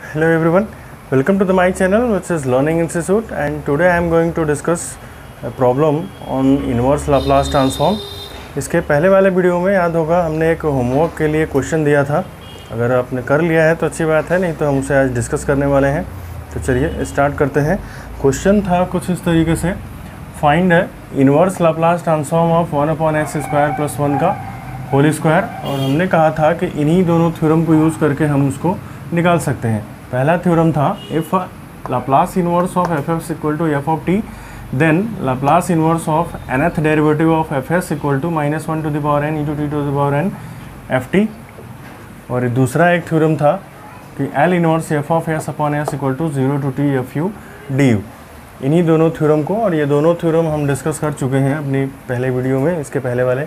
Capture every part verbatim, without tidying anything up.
Hello everyone, welcome to the my channel which is Learning Institute, and today I am going to discuss a problem on inverse Laplace transform. इसके पहले वाले video में याद होगा हमने एक homework के लिए क्वेश्चन दिया था. अगर आपने कर लिया है तो अच्छी बात है, नहीं तो हम उसे आज डिस्कस करने वाले हैं. तो चलिए स्टार्ट करते हैं. क्वेश्चन था कुछ इस तरीके से, find inverse Laplace transform of one upon X square plus one का होल स्क्वायर. और हमने कहा था कि इन्हीं दोनों थ्योरम को यूज़ करके हम उसको निकाल सकते हैं. पहला थ्योरम था if Laplace inverse of F F equal to F of T, then Laplace inverse of nth derivative of F S equal to minus one to the power N into T to the power N F T. और दूसरा एक theorem था कि L inverse F of S upon S equal to zero to T F U D U. इन्हीं दोनों theorem को, और ये दोनों थ्योरम हम डिस्कस कर चुके हैं अपनी पहले वीडियो में, इसके पहले वाले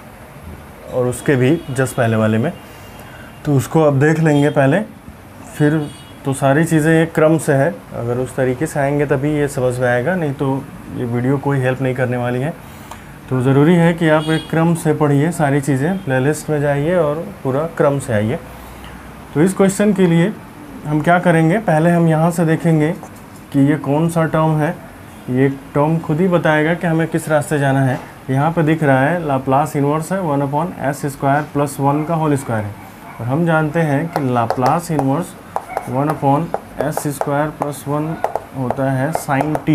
और उसके भी जस्ट पहले वाले में. तो उसको अब देख लेंगे पहले, फिर तो सारी चीज़ें एक क्रम से है. अगर उस तरीके से आएंगे तभी ये समझ में आएगा, नहीं तो ये वीडियो कोई हेल्प नहीं करने वाली है. तो ज़रूरी है कि आप एक क्रम से पढ़िए सारी चीज़ें, प्लेलिस्ट में जाइए और पूरा क्रम से आइए. तो इस क्वेश्चन के लिए हम क्या करेंगे, पहले हम यहाँ से देखेंगे कि ये कौन सा टर्म है. ये टर्म खुद ही बताएगा कि हमें किस रास्ते जाना है. यहाँ पे दिख रहा है लाप्लास इनवर्स है one upon S square plus one का होल स्क्वायर है. और हम जानते हैं कि Laplace inverse one upon S square plus one होता है साइन टी.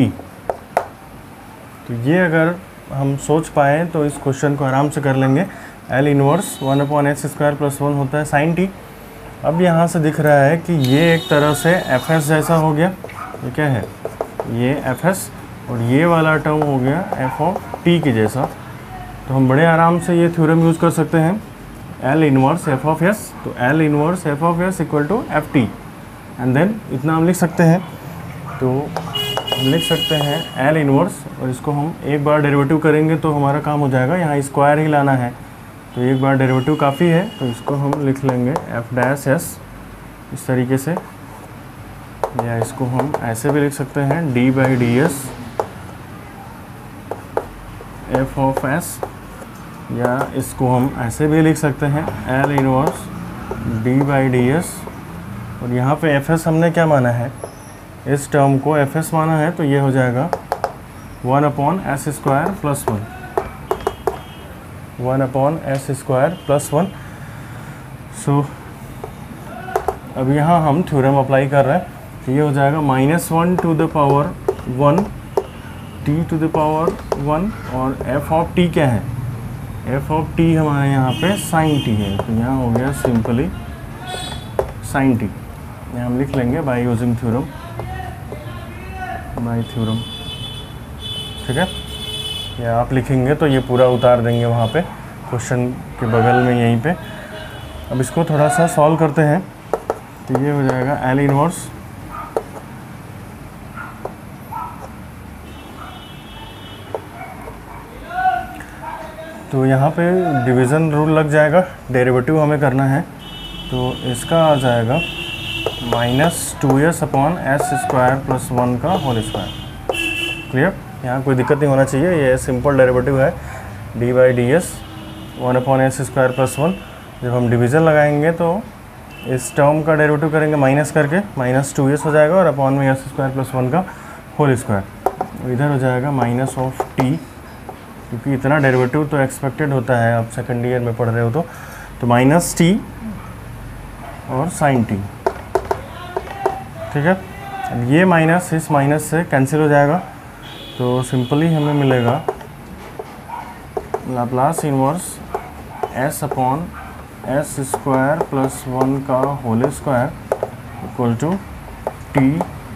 तो ये अगर हम सोच पाए तो इस क्वेश्चन को आराम से कर लेंगे. L inverse one upon S square plus one होता है साइन टी. अब यहाँ से दिख रहा है कि ये एक तरह से एफ एस जैसा हो गया. ये क्या है, ये एफ एस, और ये वाला टर्म हो गया एफ ऑफ टी के जैसा. तो हम बड़े आराम से ये थ्योरम यूज़ कर सकते हैं, L inverse F of S. तो L inverse F of S equal to F T, and then इतना हम लिख सकते हैं. तो हम लिख सकते हैं एल इनवर्स, और इसको हम एक बार डेरिवेटिव करेंगे तो हमारा काम हो जाएगा. यहाँ स्क्वायर ही लाना है, तो एक बार डेरिवेटिव काफ़ी है. तो इसको हम लिख लेंगे एफ डैश एस इस तरीके से, या इसको हम ऐसे भी लिख सकते हैं D by D S F of S, या इसको हम ऐसे भी लिख सकते हैं L inverse D by D S. और यहाँ पे एफ एस हमने क्या माना है, इस टर्म को एफ एस माना है, तो ये हो जाएगा one upon S square plus one, one upon S square plus one. So अब यहाँ हम थ्योरम अप्लाई कर रहे हैं, तो ये हो जाएगा minus one to the power one T to the power one. और एफ ऑफ टी क्या है, एफ ऑफ टी हमारे यहाँ पे साइन टी है. तो यहाँ हो गया सिंपली साइन टी. यहाँ हम लिख लेंगे by using theorem, by theorem, ठीक है. या आप लिखेंगे तो ये पूरा उतार देंगे वहाँ पे क्वेश्चन के बगल में यहीं पे. अब इसको थोड़ा सा सॉल्व करते हैं. तो ये हो जाएगा एल इनवर्स तो यहाँ पे डिवीज़न रूल लग जाएगा, डेरिवेटिव हमें करना है. तो इसका आ जाएगा minus two S upon S square plus one का होल स्क्वायर. क्लियर, यहाँ कोई दिक्कत नहीं होना चाहिए. ये सिंपल डेरिवेटिव है D by D S one upon S square plus one. जब हम डिवीज़न लगाएंगे तो इस टर्म का डेरिवेटिव करेंगे माइनस करके, माइनस टू एस हो जाएगा और अपॉन में एस स्क्वायर प्लस वन का होल स्क्वायर. इधर हो जाएगा माइनस ऑफ टी, क्योंकि इतना डेरिवेटिव तो एक्सपेक्टेड होता है, आप सेकेंड ईयर में पढ़ रहे हो तो. तो माइनस टी और साइन टी, ठीक है. अब ये माइनस इस माइनस से कैंसिल हो जाएगा. तो सिंपली हमें मिलेगा Laplace inverse S upon S square plus one का whole square equal to T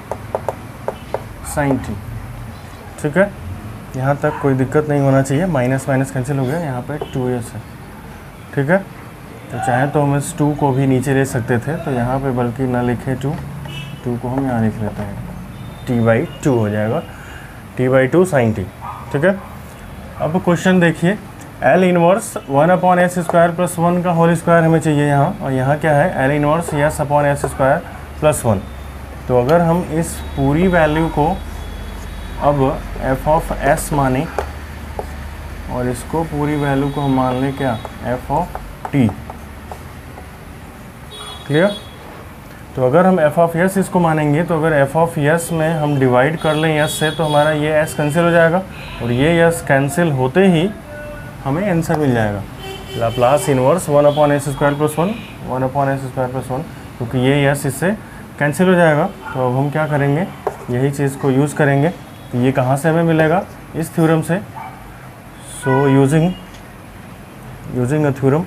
sine T. ठीक है, यहाँ तक कोई दिक्कत नहीं होना चाहिए. माइनस माइनस कैंसिल हो गया, यहाँ पे टू एस है, ठीक है. तो चाहे तो हम इस टू को भी नीचे ले सकते थे, तो यहाँ पे बल्कि ना लिखे टू, टू को हम यहाँ लिख लेते हैं, टी बाई टू हो जाएगा, T by two sine T. ठीक है. अब क्वेश्चन देखिए, L inverse one upon S square plus one का होल स्क्वायर हमें चाहिए यहाँ, और यहाँ क्या है L inverse S upon S square plus one. तो अगर हम इस पूरी वैल्यू को अब एफ ऑफ एस माने, और इसको पूरी वैल्यू को हम मान लें क्या, एफ ऑफ टी. क्लियर. तो अगर हम एफ ऑफ एस इसको मानेंगे तो अगर एफ ऑफ एस में हम डिवाइड कर लें एस से तो हमारा ये एस कैंसिल हो जाएगा और ये एस कैंसिल होते ही हमें आंसर मिल जाएगा। Laplace inverse one upon S square plus one one upon S square plus one, क्योंकि ये एस इससे कैंसिल हो जाएगा। तो अब हम क्या करेंगे, यही चीज़ को यूज़ करेंगे। तो ये कहाँ से हमें मिलेगा, इस थ्योरम से। So using using a theorem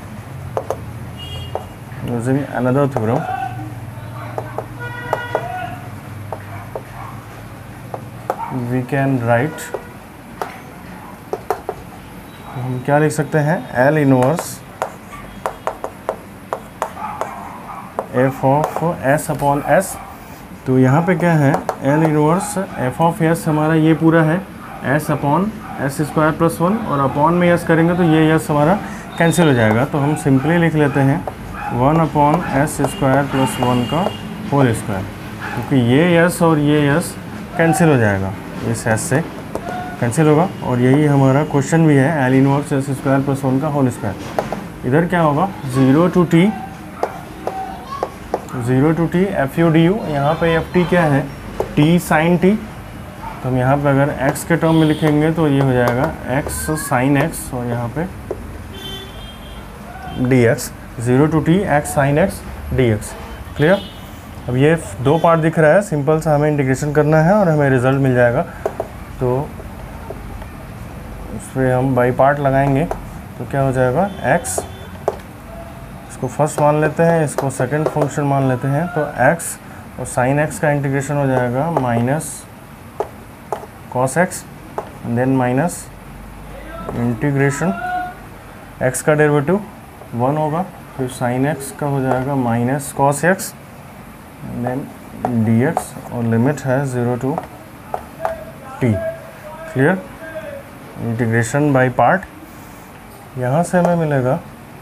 using another theorem, we can write, हम क्या लिख सकते हैं, L inverse F of S upon S. तो यहाँ पे क्या है, L inverse F of S हमारा ये पूरा है S upon S square plus one, और अपॉन में एस करेंगे तो ये एस हमारा कैंसिल हो जाएगा। तो हम सिंपली लिख लेते हैं one upon S square plus one का होल स्क्वायर, क्योंकि ये एस और ये एस कैंसिल हो जाएगा, इस एस से कैंसिल होगा। और यही हमारा क्वेश्चन भी है, L inverse S square plus one का होल स्क्वायर। इधर क्या होगा, zero to T zero to T F U D U. यहाँ पर एफ टी क्या है, टी साइन टी। तो हम यहाँ पे अगर x के टर्म में लिखेंगे तो ये हो जाएगा x साइन x, और यहाँ पे dx, zero to T X sine X D X. Clear. अब ये दो पार्ट दिख रहा है, सिंपल सा हमें इंटीग्रेशन करना है और हमें रिजल्ट मिल जाएगा। तो उस पर हम बाई पार्ट लगाएंगे तो क्या हो जाएगा, x, इसको फर्स्ट मान लेते हैं, इसको सेकंड फंक्शन मान लेते हैं। तो x और साइन x का इंटीग्रेशन हो जाएगा minus cos x, and then minus integration x का डेरिवेटिव वन होगा, फिर sin x का हो जाएगा minus cos x, and then dx, और लिमिट है zero to t। Clear. Integration by part, यहाँ से हमें मिलेगा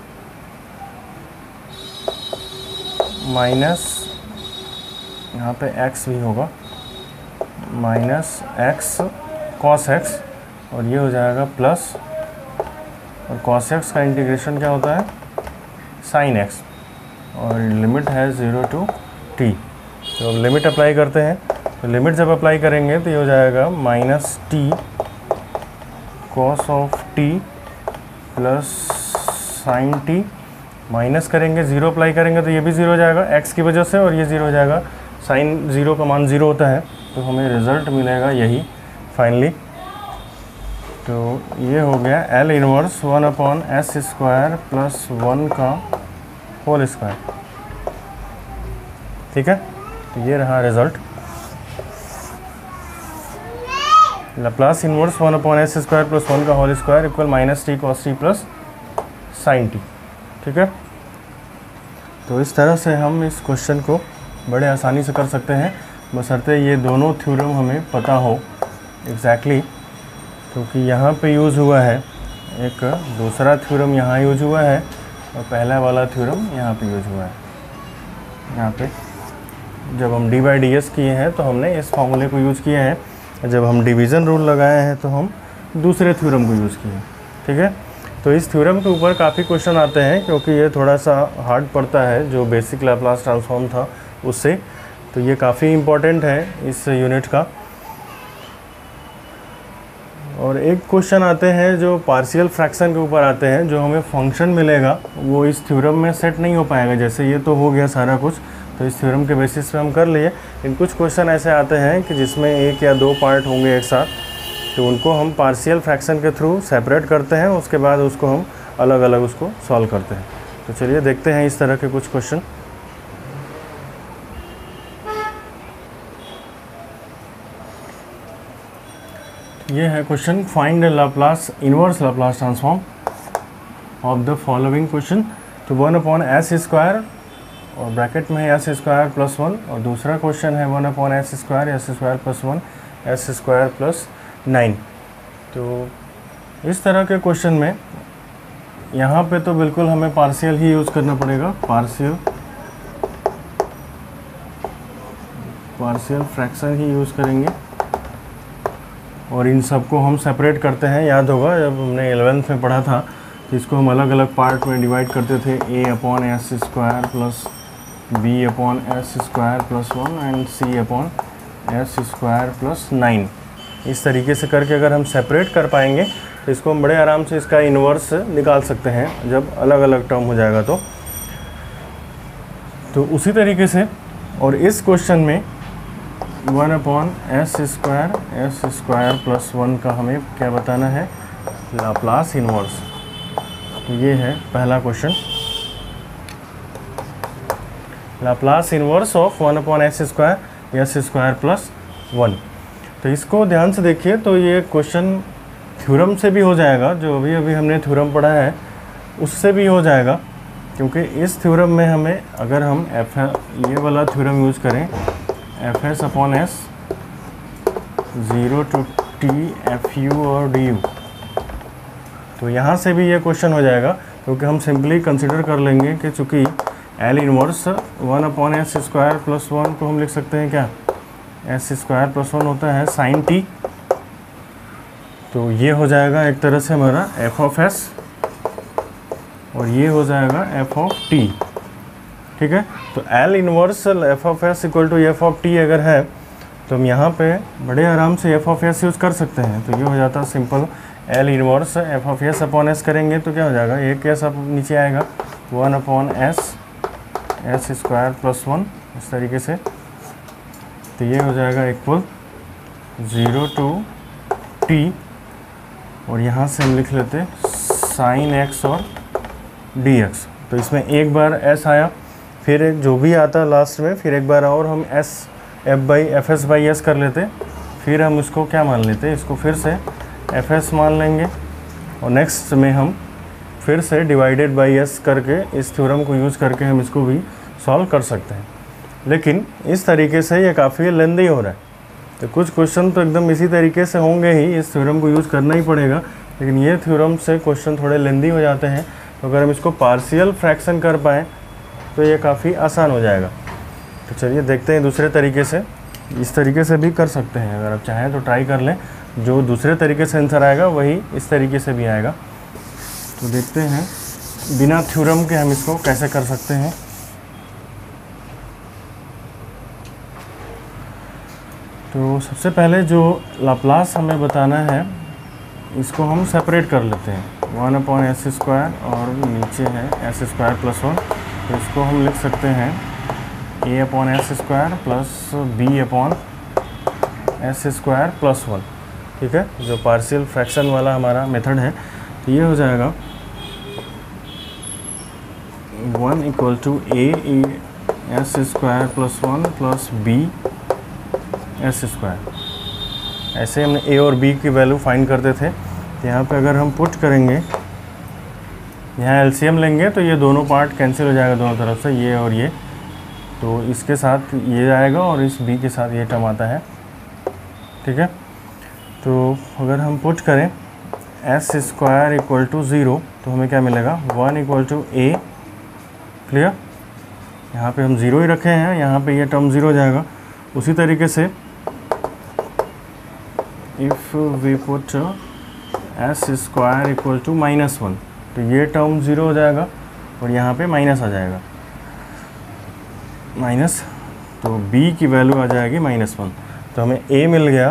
माइनस, यहाँ पे x भी होगा, माइनस एक्स कॉस एक्स, और ये हो जाएगा प्लस, और कॉस एक्स का इंटीग्रेशन क्या होता है, साइन एक्स, और लिमिट है ज़ीरो टू टी। तो अब लिमिट अप्लाई करते हैं। तो लिमिट जब अप्लाई करेंगे तो ये हो जाएगा minus T cos of T plus sine T, minus करेंगे, ज़ीरो अप्लाई करेंगे तो ये भी ज़ीरो हो जाएगा एक्स की वजह से, और ये ज़ीरो हो जाएगा, साइन ज़ीरो का मान ज़ीरो होता है। तो हमें रिज़ल्ट मिलेगा यही फाइनली। तो ये हो गया L inverse one upon S square plus one का होल स्क्वायर। ठीक है, तो ये रहा result. Laplace inverse one upon S square plus one का whole square equal minus T cos T plus sine T. ठीक है, तो इस तरह से हम इस क्वेश्चन को बड़े आसानी से कर सकते हैं, बशर्ते ये दोनों थ्योरम हमें पता हो एग्जैक्टली, क्योंकि यहाँ पे यूज़ हुआ है एक दूसरा थ्योरम, यहाँ यूज हुआ है, और पहला वाला थ्योरम यहाँ पे यूज हुआ है। यहाँ पे जब हम डी बाई डी एस किए हैं तो हमने इस फॉर्मूले को यूज़ किया है, जब हम डिवीज़न रूल लगाए हैं तो हम दूसरे थ्योरम को यूज़ किए हैं। ठीक है, तो इस थ्योरम के ऊपर काफ़ी क्वेश्चन आते हैं, क्योंकि ये थोड़ा सा हार्ड पड़ता है जो बेसिक लैप्लास ट्रांसफॉर्म था उससे, तो ये काफ़ी इम्पोर्टेंट है इस यूनिट का। और एक क्वेश्चन आते हैं जो पार्शियल फ्रैक्शन के ऊपर आते हैं, जो हमें फंक्शन मिलेगा वो इस थ्योरम में सेट नहीं हो पाएगा। जैसे ये तो हो गया सारा कुछ, तो इस थ्योरम के बेसिस पे हम कर लिए। इन कुछ क्वेश्चन ऐसे आते हैं कि जिसमें एक या दो पार्ट होंगे एक साथ, तो उनको हम पार्शियल फ्रैक्शन के थ्रू सेपरेट करते हैं, उसके बाद उसको हम अलग अलग उसको सॉल्व करते हैं। तो चलिए देखते हैं इस तरह के कुछ क्वेश्चन। ये है question, find Laplace inverse Laplace transform of the following question. तो वन अपॉन एस स्क्वायर, और ब्रैकेट में है एस स्क्वायर प्लस वन, और दूसरा क्वेश्चन है one upon S square S square plus one S square plus nine. तो इस तरह के क्वेश्चन में यहाँ पे तो बिल्कुल हमें पार्शियल ही यूज़ करना पड़ेगा, पार्शियल पार्शियल फ्रैक्शन ही यूज़ करेंगे, और इन सबको हम सेपरेट करते हैं। याद होगा जब हमने एलेवेंथ में पढ़ा था तो इसको हम अलग अलग पार्ट में डिवाइड करते थे, A upon S square plus B upon S square plus one and C upon S square plus nine. इस तरीके से करके अगर हम सेपरेट कर पाएंगे तो इसको हम बड़े आराम से इसका इन्वर्स निकाल सकते हैं जब अलग अलग टर्म हो जाएगा तो तो उसी तरीके से। और इस क्वेश्चन में one upon S square S square plus one का हमें क्या बताना है, लाप्लास इन्वर्स। तो ये है पहला question, Laplace inverse of one upon S square S square plus one. तो इसको ध्यान से देखिए, तो ये क्वेश्चन थ्योरम से भी हो जाएगा, जो अभी अभी हमने थ्योरम पढ़ा है उससे भी हो जाएगा, क्योंकि इस थ्योरम में हमें अगर हम एफ ये वाला थ्योरम यूज़ करें F S upon S zero to T F U और डी यू, तो यहाँ से भी ये क्वेश्चन हो जाएगा, क्योंकि हम सिंपली कंसिडर कर लेंगे कि चूँकि L inverse one upon S square plus one को हम लिख सकते हैं क्या, एस स्क्वायर प्लस वन होता है साइन टी। तो ये हो जाएगा एक तरह से हमारा एफ ऑफ एस और ये हो जाएगा एफ ऑफ टी। ठीक है, तो L inverse F of S equal to F of T अगर है तो हम यहाँ पे बड़े आराम से एफ ऑफ एस यूज़ कर सकते हैं। तो ये हो जाता है simple L inverse F of S upon S करेंगे तो क्या हो जाएगा, एक एस अब नीचे आएगा one upon S S square plus one, इस तरीके से। तो ये हो जाएगा इक्वल ज़ीरो टू टी और यहाँ से हम लिख लेते साइन एक्स और डी एक्स। तो इसमें एक बार एस आया, फिर एक जो भी आता लास्ट में, फिर एक बार और हम S F by F S by S कर लेते, फिर हम इसको क्या मान लेते, इसको फिर से एफ एस मान लेंगे और नेक्स्ट में हम फिर से डिवाइडेड बाई एस करके इस थ्योरम को यूज़ करके हम इसको भी सॉल्व कर सकते हैं। लेकिन इस तरीके से ये काफ़ी लेंदी हो रहा है, तो कुछ क्वेश्चन तो एकदम इसी तरीके से होंगे ही, इस थ्योरम को यूज़ करना ही पड़ेगा। लेकिन ये थ्योरम से क्वेश्चन थोड़े लेंदी हो जाते हैं, तो अगर हम इसको पार्शियल फ्रैक्शन कर पाएँ तो ये काफ़ी आसान हो जाएगा। तो चलिए देखते हैं दूसरे तरीके से, इस तरीके से भी कर सकते हैं, अगर आप चाहें तो ट्राई कर लें। जो दूसरे तरीके से आंसर आएगा वही इस तरीके से भी आएगा। तो देखते हैं बिना थ्योरम के हम इसको कैसे कर सकते हैं। तो सबसे पहले जो लाप्लास हमें बताना है इसको हम सेपरेट कर लेते हैं, वन अपॉन एस स्क्वायर और नीचे है एस स्क्वायर प्लस वन। तो इसको हम लिख सकते हैं A upon S square plus B upon S square plus one. ठीक है, जो पार्शियल फ्रैक्शन वाला हमारा मेथड है। तो ये हो जाएगा one equal to A S square plus one plus B S square. ऐसे हमने ए और बी की वैल्यू फाइंड करते थे। तो यहाँ पे अगर हम पुट करेंगे, यहाँ एलसीएम लेंगे तो ये दोनों पार्ट कैंसिल हो जाएगा दोनों तरफ से, ये और ये। तो इसके साथ ये आएगा और इस बी के साथ ये टर्म आता है। ठीक है, तो अगर हम पुट करें S square equal to zero तो हमें क्या मिलेगा, one equal to A. Clear, यहाँ पे हम ज़ीरो ही रखे हैं, यहाँ पे ये टर्म ज़ीरो हो जाएगा। उसी तरीके से if we put S square equal to minus one तो ये टर्म ज़ीरो हो जाएगा और यहाँ पे माइनस आ जाएगा, माइनस। तो b की वैल्यू आ जाएगी माइनस वन। तो हमें a मिल गया,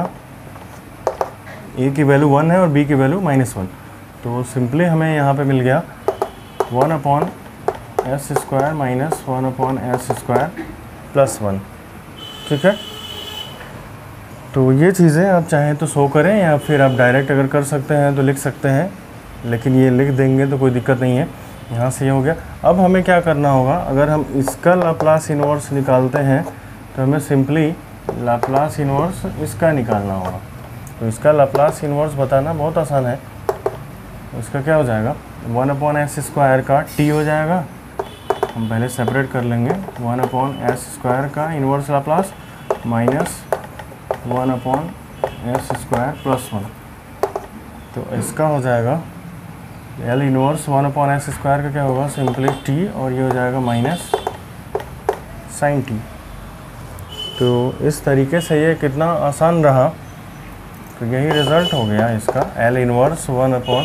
a की वैल्यू वन है और b की वैल्यू माइनस वन। तो सिंपली हमें यहाँ पे मिल गया one upon S square minus one upon S square plus one. ठीक है, तो ये चीज़ें आप चाहें तो शो करें या फिर आप डायरेक्ट अगर कर सकते हैं तो लिख सकते हैं, लेकिन ये लिख देंगे तो कोई दिक्कत नहीं है। यहाँ से ये हो गया। अब हमें क्या करना होगा, अगर हम इसका लाप्लास इन्वर्स निकालते हैं तो हमें सिंपली लाप्लास इन्वर्स इसका निकालना होगा। तो इसका लाप्लास इन्वर्स बताना बहुत आसान है। इसका क्या हो जाएगा, वन अपॉन एस स्क्वायर का टी हो जाएगा, हम पहले सेपरेट कर लेंगे, वन अपॉन एस स्क्वायर का inverse Laplace minus one upon S square plus one. तो इसका हो जाएगा L inverse one upon S square का क्या होगा, सिंपली टी, और ये हो जाएगा माइनस साइन टी। तो इस तरीके से ये कितना आसान रहा। तो यही रिज़ल्ट हो गया इसका, L inverse one upon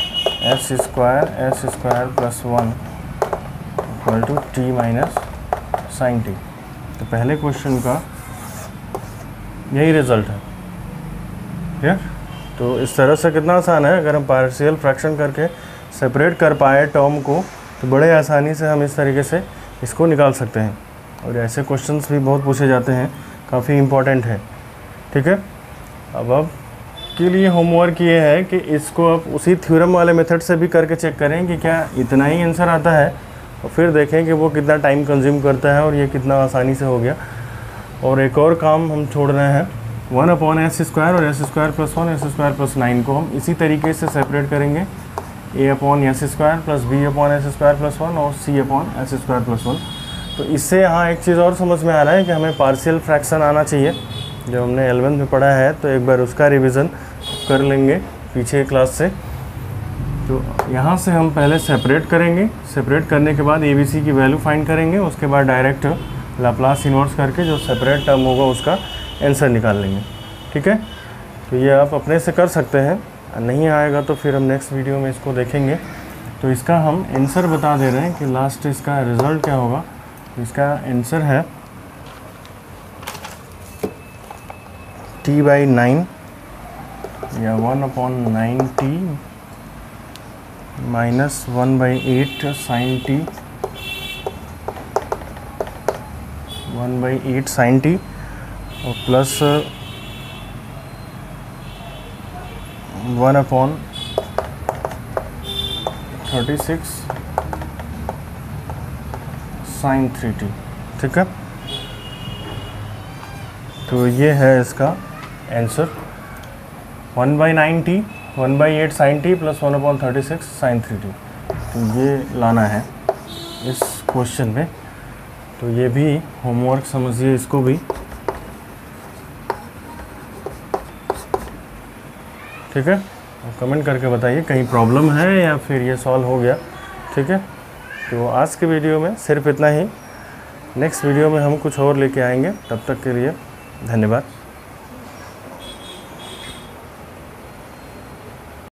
S square S square plus one equal to T minus sine T. तो पहले क्वेश्चन का यही रिज़ल्ट है। ठीक है, तो इस तरह से कितना आसान है, अगर हम पार्शियल फ्रैक्शन करके सेपरेट कर पाए टर्म को तो बड़े आसानी से हम इस तरीके से इसको निकाल सकते हैं। और ऐसे क्वेश्चंस भी बहुत पूछे जाते हैं, काफ़ी इम्पॉर्टेंट है। ठीक है, अब अब के लिए होमवर्क ये है कि इसको आप उसी थ्योरम वाले मेथड से भी करके चेक करें कि क्या इतना ही आंसर आता है, और फिर देखें कि वो कितना टाइम कंज्यूम करता है और ये कितना आसानी से हो गया। और एक और काम हम छोड़ रहे हैं, वन अपॉन एस स्क्वायर और S square plus one S square plus nine को हम इसी तरीके से सेपरेट करेंगे, A upon S square plus B upon S square plus one और C upon S square plus one. तो इससे यहाँ एक चीज़ और समझ में आ रहा है कि हमें पार्शियल फ्रैक्शन आना चाहिए, जो हमने एलेवेंथ में पढ़ा है। तो एक बार उसका रिवीजन कर लेंगे पीछे क्लास से। तो यहाँ से हम पहले सेपरेट करेंगे, सेपरेट करने के बाद ए बी सी की वैल्यू फाइंड करेंगे, उसके बाद डायरेक्ट लाप्लास इन्वर्स करके जो सेपरेट टर्म होगा उसका आंसर निकाल लेंगे। ठीक है, तो ये आप अपने से कर सकते हैं, नहीं आएगा तो फिर हम नेक्स्ट वीडियो में इसको देखेंगे। तो इसका हम आंसर बता दे रहे हैं कि लास्ट इसका रिज़ल्ट क्या होगा। तो इसका आंसर है टी बाई नाइन या one upon nine T minus one by eight sine T, one by eight sine T और plus one upon thirty six sine three T. ठीक है, तो ये है इसका answer, one by nine T, one by eight sine T plus one upon thirty six sine three T. तो ये लाना है इस क्वेश्चन में। तो ये भी होमवर्क समझिए इसको भी। ठीक है, कमेंट करके बताइए कहीं प्रॉब्लम है या फिर ये सॉल्व हो गया। ठीक है, तो आज के वीडियो में सिर्फ इतना ही। नेक्स्ट वीडियो में हम कुछ और लेके आएंगे, तब तक के लिए धन्यवाद।